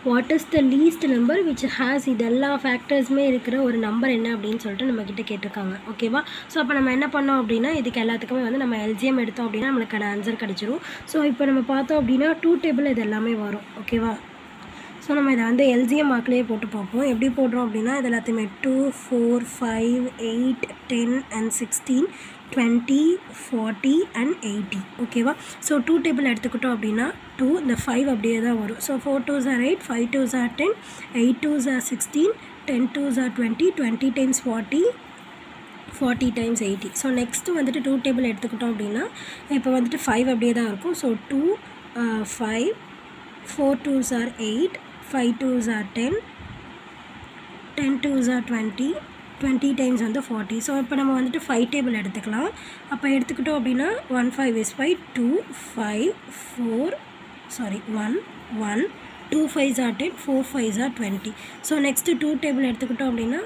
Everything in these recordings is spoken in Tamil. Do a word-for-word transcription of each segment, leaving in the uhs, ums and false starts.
What is the least number which has இது எல்லா ஃபேக்டர்ஸுமே இருக்கிற ஒரு நம்பர் என்ன அப்படின்னு சொல்லிட்டு நம்மக்கிட்ட கேட்டிருக்காங்க. ஓகேவா? ஸோ அப்போ நம்ம என்ன பண்ணோம் அப்படின்னா இதுக்கு எல்லாத்துக்குமே வந்து நம்ம எல்ஜிஎம் எடுத்தோம் அப்படின்னா நம்மளுக்கான ஆன்சர் கிடச்சிரும். ஸோ இப்போ நம்ம பார்த்தோம் அப்படின்னா டூ டேபிள் இது எல்லாமே வரும். ஓகேவா? ஸோ நம்ம இதை வந்து எல்ஜிஎம் மார்க்லேயே போட்டு பார்ப்போம். எப்படி போடுறோம் அப்படின்னா இது எல்லாத்தையுமே two four five eight ten and sixteen twenty forty and eighty. ஓகேவா? ஸோ டூ டேபிள் எடுத்துக்கிட்டோம் அப்படின்னா டூ இந்த ஃபைவ் அப்படியே தான் வரும். So four twos are eight, five twos are ten, eight twos are sixteen, ten twos are twenty, twenty times forty, forty times eighty. So next வந்துட்டு டூ டேபிள் எடுத்துக்கிட்டோம் அப்படின்னா இப்போ வந்துட்டு ஃபைவ் அப்படியே தான் இருக்கும். So two five, four twos are eight, five twos are ten, ten twos are twenty, twenty times வந்து ஃபார்ட்டி. ஸோ இப்போ நம்ம வந்துட்டு ஃபைவ் டேபிள் எடுத்துக்கலாம். அப்போ எடுத்துக்கிட்டோம் அப்படின்னா one five is five, two five four sorry one one, two fives are ten, four fives are twenty. So next two table எடுத்துக்கிட்டோம் அப்படின்னா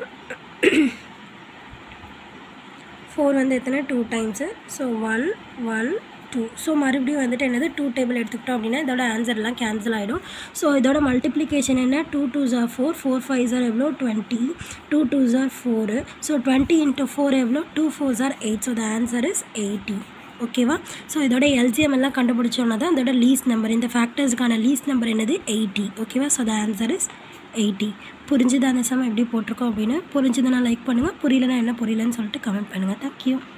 ஃபோர் வந்து எத்தனை two times. So one one two. So மறுபடியும் வந்துட்டு என்னது டூ டேபிள் எடுத்துக்கிட்டோம் அப்படின்னா இதோட ஆன்சர்லாம் கேன்சல் ஆகிடும். ஸோ இதோட மல்டிப்ளிகேஷன் என்ன two twos are four, four fives are எவ்வளோ twenty, two twos are four. So twenty into four எவ்வளோ two fours are eight. So the answer is eighty. ஓகேவா? ஸோ இதோட எல்ஜிஎம் எல்லாம் கண்டுபிடிச்சோன்னா தான் இதோட லீஸ்ட் நம்பர், இந்த ஃபேக்டர்ஸ்க்கான லீஸ்ட் நம்பர் என்னது எயிட்டி. ஓகேவா? So the answer is eighty. புரிஞ்சுது அந்த சமயம் எப்படி போட்டிருக்கோம் அப்படின்னு. புரிஞ்சுதுன்னா லைக் பண்ணுங்கள், புரியலன்னா என்ன புரியலன்னு சொல்லிட்டு கமெண்ட் பண்ணுங்கள். தேங்க்யூ.